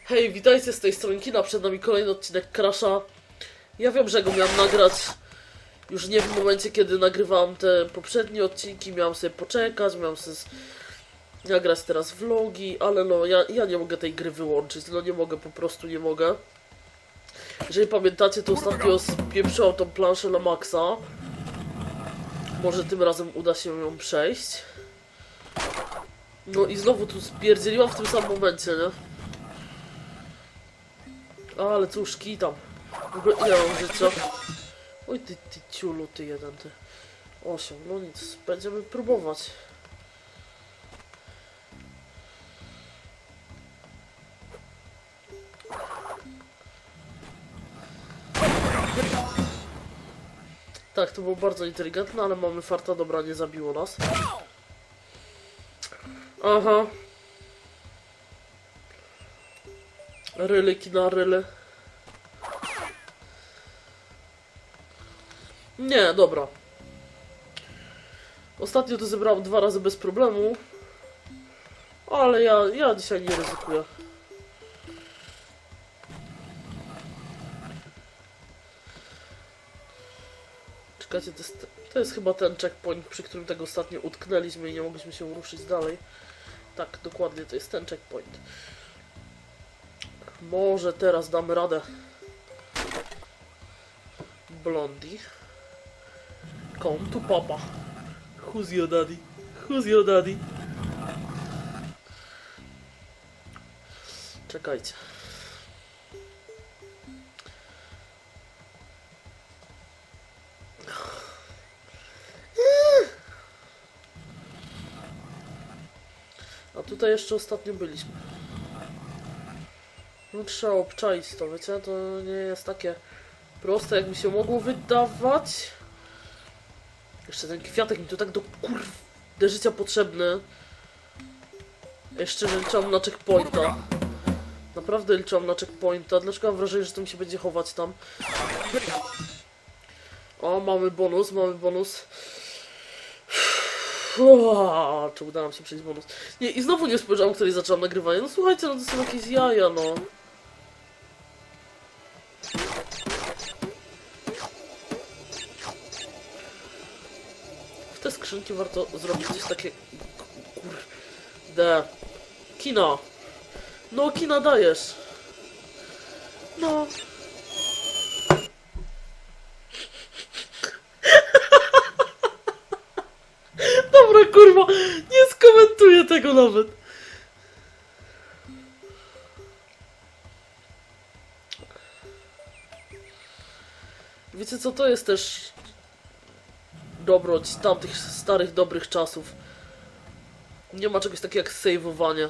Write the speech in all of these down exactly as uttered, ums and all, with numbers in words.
Hej, witajcie z tej strony Kina, przed nami kolejny odcinek Crasha. Ja wiem, że go miałem nagrać już nie w momencie, kiedy nagrywałem te poprzednie odcinki. Miałem sobie poczekać, miałem sobie nagrać teraz vlogi, ale no, ja, ja nie mogę tej gry wyłączyć, no nie mogę, po prostu nie mogę. Jeżeli pamiętacie, to ostatnio spieprzyłam tą planszę na maksa. Może tym razem uda się ją przejść. No i znowu tu spierdzieliłam w tym samym momencie, nie? Ale cóż, kitam. W ogóle ile mam życia? Oj ty, ty ciulu, ty jeden, ty. Osiem, no nic, będziemy próbować. Tak, to było bardzo inteligentne, ale mamy farta, dobra, nie zabiło nas. Aha. Rylyki na ryly. Nie, dobra. Ostatnio to zebrałem dwa razy bez problemu. Ale ja, ja dzisiaj nie ryzykuję. Czekajcie, to jest, to jest chyba ten checkpoint, przy którym tego ostatnio utknęliśmy i nie mogliśmy się ruszyć dalej. Tak, dokładnie, to jest ten checkpoint. Może teraz damy radę. Blondie. Come to papa. Who's your daddy? Who's your daddy? Czekajcie. A tutaj jeszcze ostatnio byliśmy. No trzeba obczaić to, wiecie? To nie jest takie proste, jak mi się mogło wydawać. Jeszcze ten kwiatek mi tu tak do kurde życia potrzebny. Jeszcze liczyłam na checkpointa. Naprawdę liczyłam na checkpointa. Dlaczego mam wrażenie, że to mi się będzie chować tam? O, mamy bonus, mamy bonus. Uaa, czy udało nam się przejść bonus? Nie, i znowu nie spojrzałem, której zaczęłam nagrywanie. No słuchajcie, no to są jakieś jaja, no. W te skrzynki warto zrobić coś takiego. Kurde. Kina. No, kina dajesz. No. Dobra, kurwa, nie skomentuję tego nawet. Wiecie co, to jest też dobroć z tamtych starych, dobrych czasów. Nie ma czegoś takiego jak sejwowanie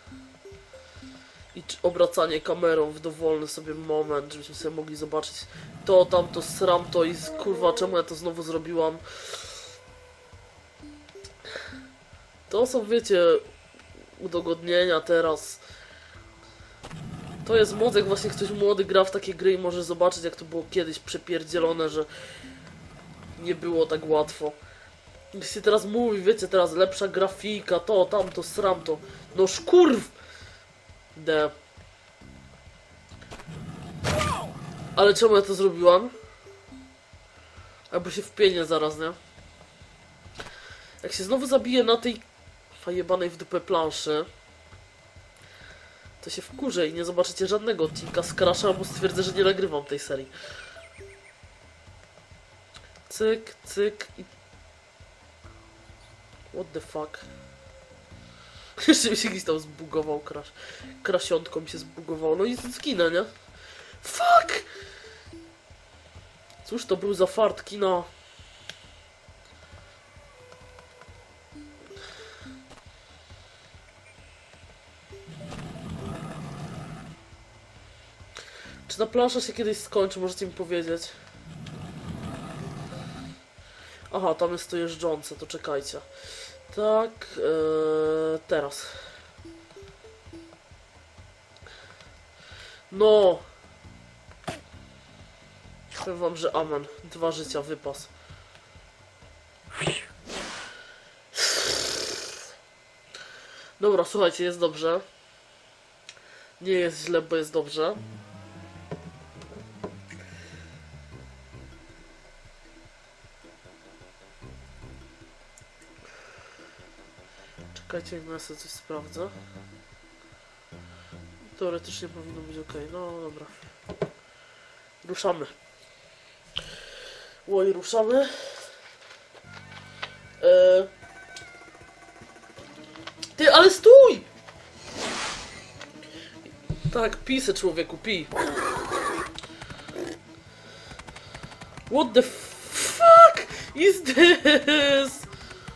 i obracanie kamerą w dowolny sobie moment, żebyśmy sobie mogli zobaczyć to, tamto, sram to i kurwa, czemu ja to znowu zrobiłam. To są, wiecie, udogodnienia teraz. To jest moc, jak właśnie ktoś młody gra w takie gry i może zobaczyć, jak to było kiedyś przepierdzielone, że nie było tak łatwo. Jak się teraz mówi, wiecie, teraz lepsza grafika, to, tamto, sram to. No szkurw! De. Ale czemu ja to zrobiłam? Albo się wpienię zaraz, nie? Jak się znowu zabiję na tej fajebanej w dupę planszy, to się wkurzę i nie zobaczycie żadnego odcinka z Crasha, bo stwierdzę, że nie nagrywam tej serii. Cyk, cyk i... What the fuck? Jeszcze mi się gdzieś tam zbugował Crash. Krasiątką mi się zbugowało. No i zginę, nie? Fuck! Cóż to był za fart, Kina? Czy ta plansza się kiedyś skończy? Możecie mi powiedzieć? Aha, tam jest to jeżdżące, to czekajcie. Tak, ee, teraz. No! Powiem wam, że amen. Dwa życia, wypas. Dobra, słuchajcie, jest dobrze. Nie jest źle, bo jest dobrze. Czekajcie, jak ja sobie coś sprawdzę. Teoretycznie powinno być ok. No dobra. Ruszamy. Oj, ruszamy. Eee... Ty, ale stój! Tak, pij se, człowieku, pij. What the fuck is this?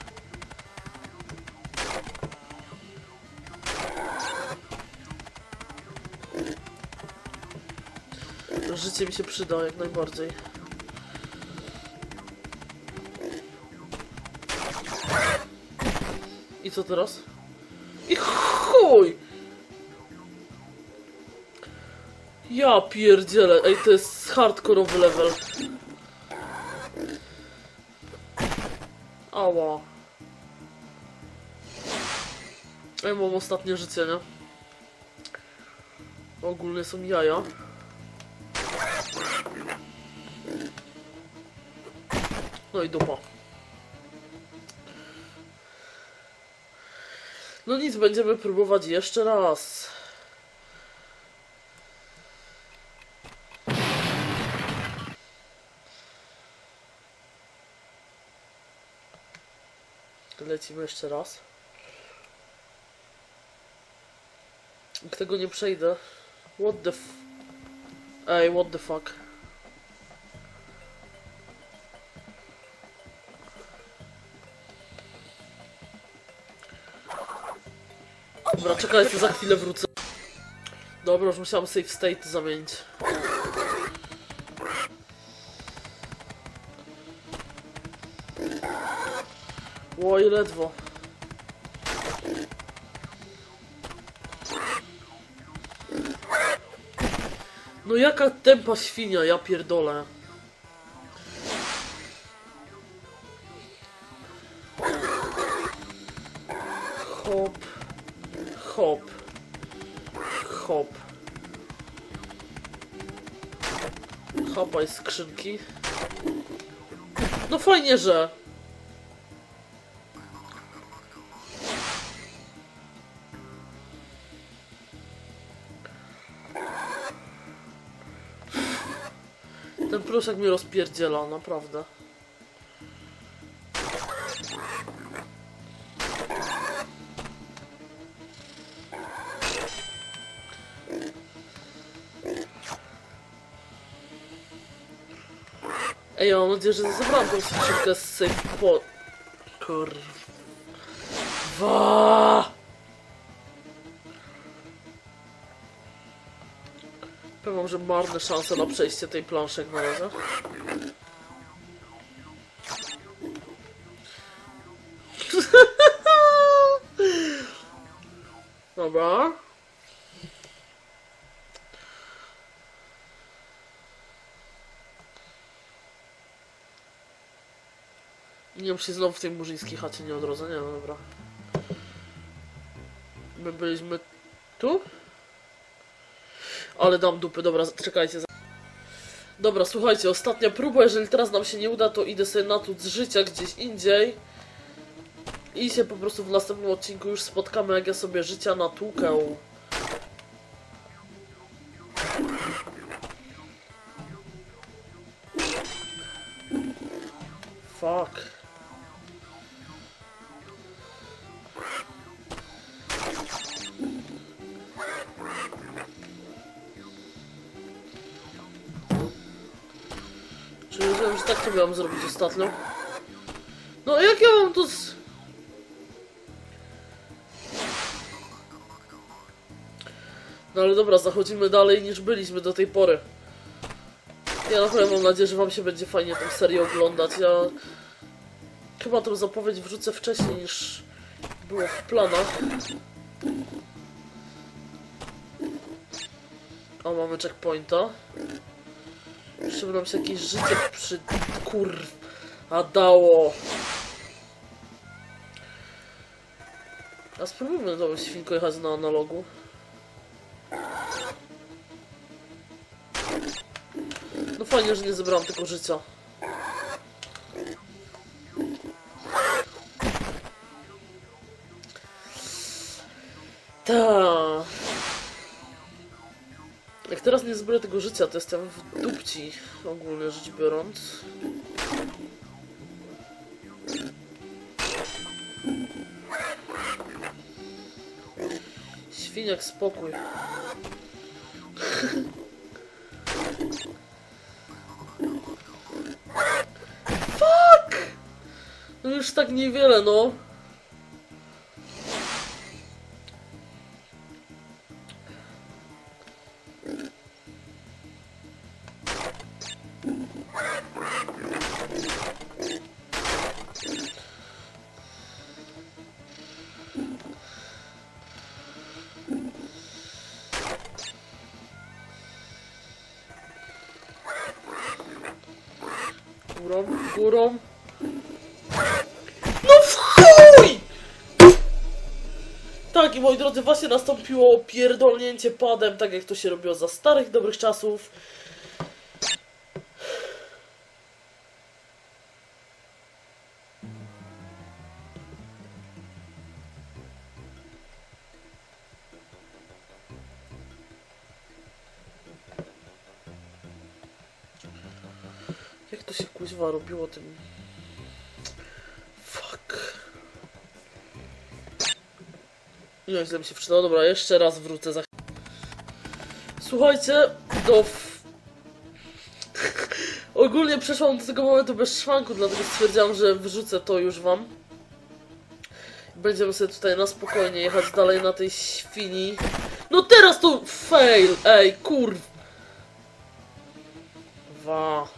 Życie mi się przyda jak najbardziej. I co teraz? I chuj! Ja pierdzielę, ej, to jest hardkorowy level. Ała. Ja mam ostatnie życie, nie? Ogólnie są jaja. No i dupa. No nic, będziemy próbować jeszcze raz. Lecimy jeszcze raz. Jak tego nie przejdę. What the f... Ej, what the fuck. Dobra, czekajcie, za chwilę wrócę. Dobra, już musiałam save state zamienić. Oj, ledwo. No jaka tempa świnia, ja pierdolę. Hop. Hop. Hop. Chapaj skrzynki. No fajnie, że... Ten pluszek mnie rozpierdziela, naprawdę. Ej, ja mam nadzieję, że zabrałam tą skrzynkę z save po... Kurwa! Powiem wam, że marne szanse na przejście tej planszy jak na razie. Dobra. Nie wiem, czy się znowu w tej murzyńskiej chacie nie odrodzę. Nie, no dobra. My byliśmy tu? Ale dam dupy, dobra, czekajcie. Dobra, słuchajcie, ostatnia próba, jeżeli teraz nam się nie uda, to idę sobie na tut z życia gdzieś indziej. I się po prostu w następnym odcinku już spotkamy, jak ja sobie życia natłukę. Fuck. Czy wiedziałem, że tak to miałam zrobić ostatnio? No jak ja mam to z... No ale dobra, zachodzimy dalej niż byliśmy do tej pory. Ja naprawdę mam nadzieję, że wam się będzie fajnie tę serię oglądać. Ja chyba tą zapowiedź wrzucę wcześniej niż było w planach. O, mamy checkpointa. Jeszcze by nam się jakieś życie przy... kurw... a dało. A spróbujmy tą świnką jechać na analogu. fajnie, że nie zebrałam tego życia. Ta. Jak teraz nie zbiorę tego życia, to jestem w dupci, ogólnie rzecz biorąc. Świniak, spokój. Fuck! No już tak niewiele, no. Górą, górą. No w chuj! Tak, i moi drodzy, właśnie nastąpiło pierdolnięcie padem, tak jak to się robiło za starych, dobrych czasów. Jak to się kuźwa robiło tym... Fuck. Nie, źle mi się przydało. Dobra, jeszcze raz wrócę za... Słuchajcie, do... Ogólnie przeszłam do tego momentu bez szwanku, dlatego stwierdziłam, że wrzucę to już wam. Będziemy sobie tutaj na spokojnie jechać dalej na tej świni. No teraz to fail! Ej, kurw! Wa.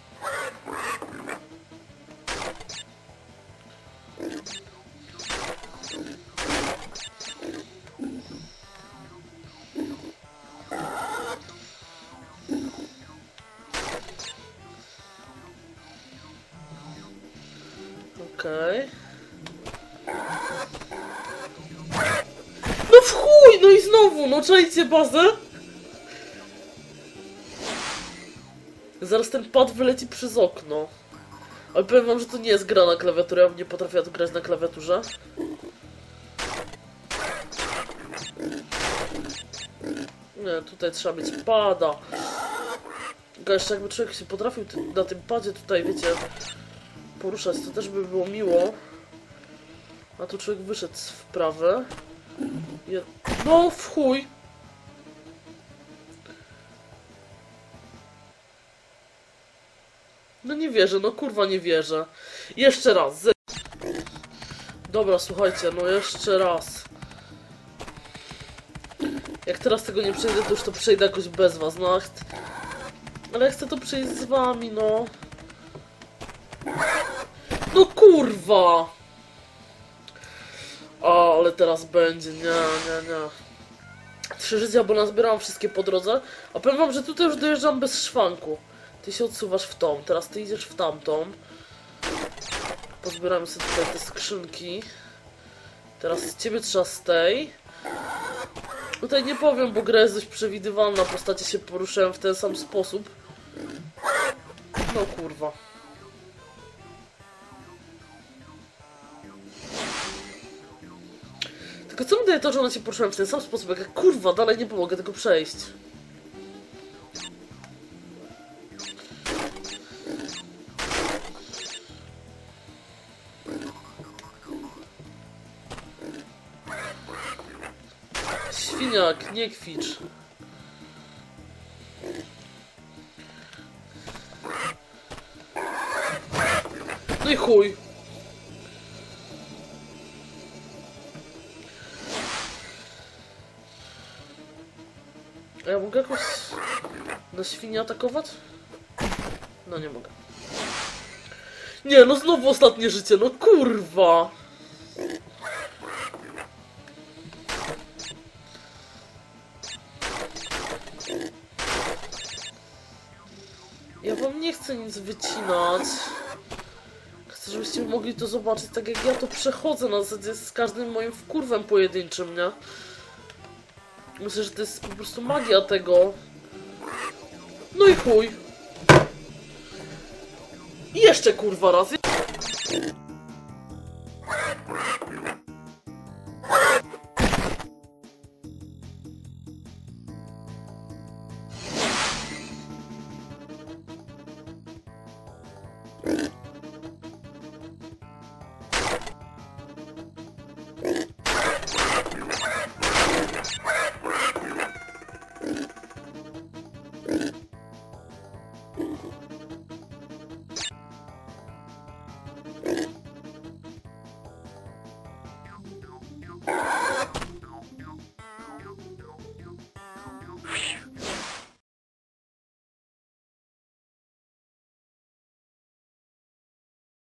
Okej. Okay. No w chuj! No i znowu! No czajcie bazę? Zaraz ten pad wyleci przez okno. Ale powiem wam, że to nie jest gra na klawiaturę, ja bym nie potrafiła tu grać na klawiaturze. Nie, tutaj trzeba mieć pada. Tylko jeszcze jakby człowiek się potrafił na tym padzie tutaj, wiecie, poruszać, to też by było miło. A tu człowiek wyszedł w prawe. Je... No w chuj! No nie wierzę, no kurwa nie wierzę. Jeszcze raz. Ze... Dobra, słuchajcie, no jeszcze raz. Jak teraz tego nie przejdę, to już to przejdę jakoś bez was, no. Ale ja chcę to przejść z wami, no. No kurwa! O, ale teraz będzie, nie, nie, nie. Trzy życia, bo nazbierałam wszystkie po drodze. A powiem wam, że tutaj już dojeżdżam bez szwanku. Ty się odsuwasz w tą, teraz ty idziesz w tamtą. Pozbieramy sobie tutaj te skrzynki. Teraz ciebie trzeba z tej. Tutaj nie powiem, bo gra jest dość przewidywalna, postacie się poruszają w ten sam sposób. No kurwa. Tylko co mi daje to, że one się poruszają w ten sam sposób, jak ja, kurwa, dalej nie pomogę tego przejść. Świniak, nie kwicz. No i chuj. A ja mogę jakoś na świnię atakować? No nie mogę. Nie, no znowu ostatnie życie, no kurwa. Ja wam nie chcę nic wycinać. Chcę, żebyście mogli to zobaczyć tak jak ja to przechodzę na zasadzie z każdym moim wkurwem pojedynczym, nie? Myślę, że to jest po prostu magia tego. No i chuj. I jeszcze kurwa raz.